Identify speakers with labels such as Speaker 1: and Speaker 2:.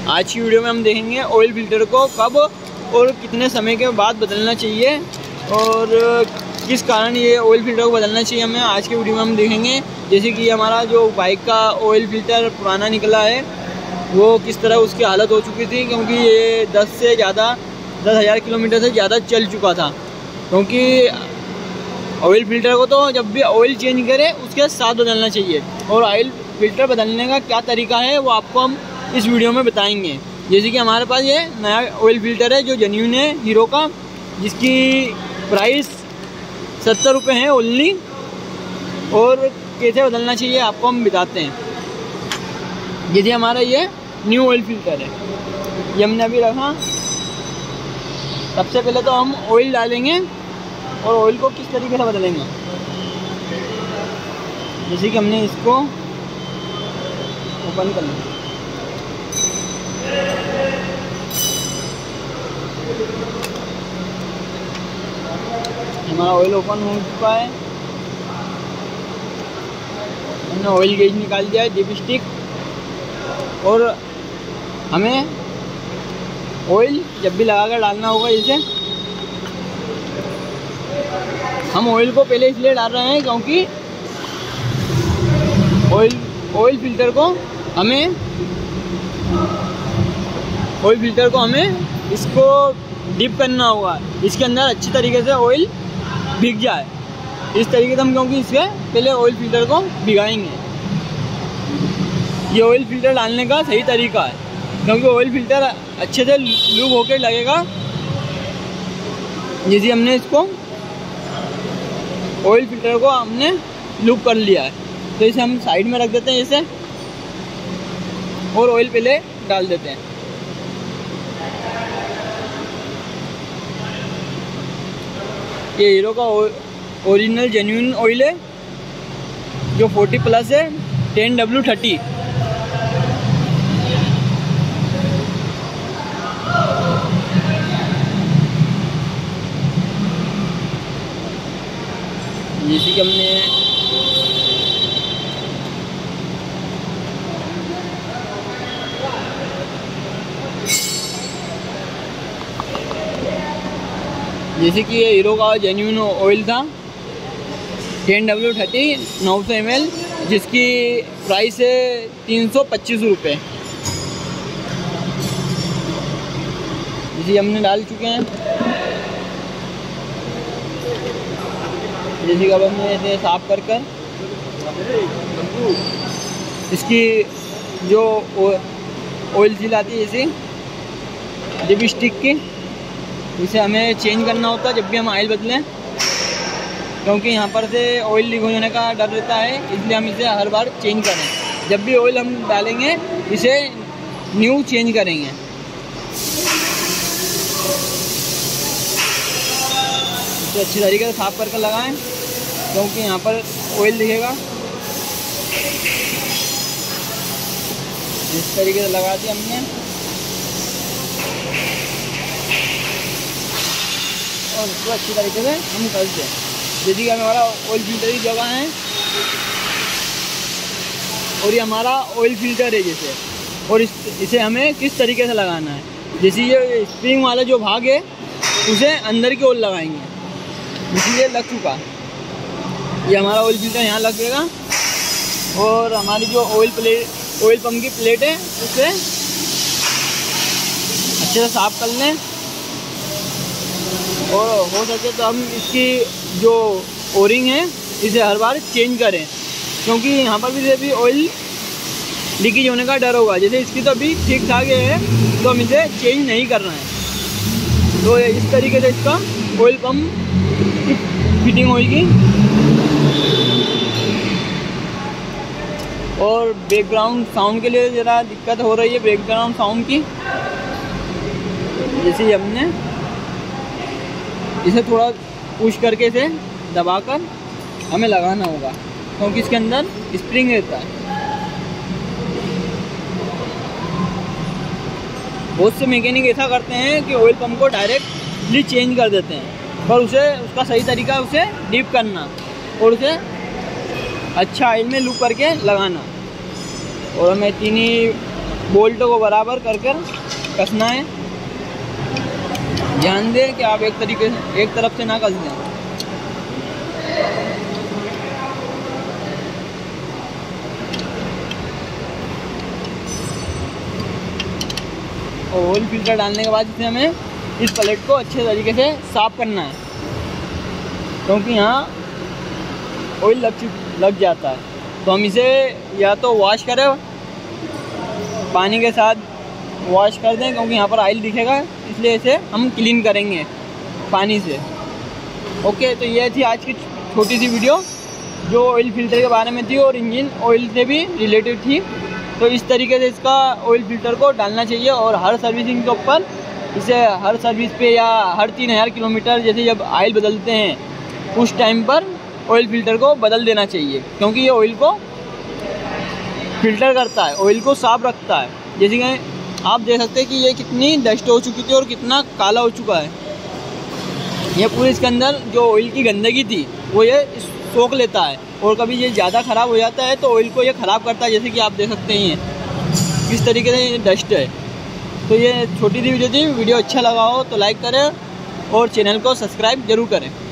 Speaker 1: आज की वीडियो में हम देखेंगे ऑयल फिल्टर को कब और कितने समय के बाद बदलना चाहिए और किस कारण ये ऑयल फिल्टर को बदलना चाहिए हमें आज की वीडियो में हम देखेंगे। जैसे कि हमारा जो बाइक का ऑयल फिल्टर पुराना निकला है वो किस तरह उसकी हालत हो चुकी थी, क्योंकि ये 10,000 किलोमीटर से ज़्यादा चल चुका था। क्योंकि ऑयल फिल्टर को तो जब भी ऑयल चेंज करें उसके साथ बदलना चाहिए, और ऑयल फिल्टर बदलने का क्या तरीका है वो आपको हम इस वीडियो में बताएंगे। जैसे कि हमारे पास ये नया ऑयल फिल्टर है जो जेन्युइन है हीरो का, जिसकी प्राइस 70 रुपये है ओनली, और कैसे बदलना चाहिए आपको हम बताते हैं। जैसे हमारा ये न्यू ऑयल फिल्टर है, ये हमने अभी रखा। सबसे पहले तो हम ऑयल डालेंगे और ऑयल को किस तरीके से बदलेंगे। जैसे कि हमने इसको ओपन कर लिया, हमारा ऑयल ओपन हो चुका है। हमने ऑयल गेज निकाल दिया है, डिप स्टिक, और हमें ऑयल जब भी लगाकर डालना होगा। जैसे हम ऑयल को पहले इसलिए डाल रहे हैं क्योंकि ऑयल फिल्टर को हमें इसको डिप करना होगा, इसके अंदर अच्छी तरीके से ऑयल भीग जाए। इस तरीके से हम क्योंकि इसके पहले ऑयल फिल्टर को भिगाएंगे। ये ऑयल फिल्टर डालने का सही तरीका है, क्योंकि ऑयल फिल्टर अच्छे से लूब होकर लगेगा। जैसे हमने इसको ऑयल फिल्टर को हमने लूब कर लिया है, तो इसे हम साइड में रख देते हैं जैसे, और ऑयल पहले डाल देते हैं। ये हीरो का ओरिजिनल जेन्युइन ऑयल है जो 40+ है, 10W30। जैसे कि हमने ये हीरो का जेन्युइन ऑयल था 10W30 900 ml, जिसकी प्राइस है 325 रुपये। जिसे हमने डाल चुके हैं। जैसे कि अब हमने इसे साफ कर इसकी जो ऑयल सील आती है जैसे डिप स्टिक की, इसे हमें चेंज करना होता है जब भी हम ऑयल बदलें, क्योंकि यहाँ पर से ऑयल लीक होने का डर रहता है, इसलिए हम इसे हर बार चेंज करें। जब भी ऑयल हम डालेंगे इसे न्यू चेंज करेंगे। इसे अच्छी तरीके से साफ करके लगाएं, क्योंकि यहाँ पर ऑयल दिखेगा। इस तरीके से लगा दिया हमने, और इसको अच्छी तरीके से हम कर दें। जैसे कि हमारा ऑयल फिल्टर की जगह है, और ये हमारा ऑयल फिल्टर है जैसे, और इसे हमें किस तरीके से लगाना है। जैसे ये स्प्रिंग वाला जो भाग है उसे अंदर की ओर लगाएंगे, इसलिए लग चुका। ये हमारा ऑयल फिल्टर यहाँ लगेगा, और हमारी जो ऑयल पम्प की प्लेट है उसे अच्छे से साफ कर लें, और हो सके तो हम इसकी जो ओरिंग है इसे हर बार चेंज करें, क्योंकि यहाँ पर भी ऑयल लीकेज होने का डर होगा। जैसे इसकी तो अभी ठीक ठाक है, तो हम इसे चेंज नहीं करना है। तो इस तरीके से इसका ऑयल पम्प की फिटिंग होगी। और बैकग्राउंड साउंड के लिए ज़रा दिक्कत हो रही है, बैकग्राउंड साउंड की। जैसे हमने इसे थोड़ा पुश करके इसे दबाकर हमें लगाना होगा, क्योंकि इसके अंदर स्प्रिंग रहता है। बहुत से मैकेनिक ऐसा करते हैं कि ऑयल पंप को डायरेक्टली चेंज कर देते हैं, पर उसका सही तरीका उसे डीप करना और उसे अच्छा ऑयल में लूप करके लगाना। और हमें इतनी बोल्टों को बराबर कर कर कसना है। ध्यान दें कि आप एक तरफ से ना कस दें। ऑयल फिल्टर डालने के बाद इसे हमें इस प्लेट को अच्छे तरीके से साफ़ करना है, क्योंकि यहाँ ऑयल लग जाता है। तो हम इसे या तो वॉश करें, पानी के साथ वॉश कर दें, क्योंकि यहाँ पर ऑयल दिखेगा, इसलिए इसे हम क्लीन करेंगे पानी से। ओके, तो ये थी आज की छोटी सी वीडियो जो ऑयल फिल्टर के बारे में थी और इंजन ऑयल से भी रिलेटेड थी। तो इस तरीके से इसका ऑयल फिल्टर को डालना चाहिए और हर सर्विसिंग के ऊपर इसे हर सर्विस पे या हर 3000 किलोमीटर जैसे जब ऑयल बदलते हैं उस टाइम पर ऑयल फिल्टर को बदल देना चाहिए, क्योंकि ये ऑयल को फिल्टर करता है, ऑयल को साफ रखता है। जैसे कि आप देख सकते हैं कि ये कितनी डस्ट हो चुकी थी और कितना काला हो चुका है। ये पूरे इसके अंदर जो ऑयल की गंदगी थी वो ये सोख लेता है, और कभी ये ज़्यादा ख़राब हो जाता है तो ऑयल को ये ख़राब करता है। जैसे कि आप देख सकते हैं किस तरीके से ये डस्ट है। तो ये छोटी सी वीडियो थी। वीडियो अच्छा लगा हो तो लाइक करें और चैनल को सब्सक्राइब ज़रूर करें।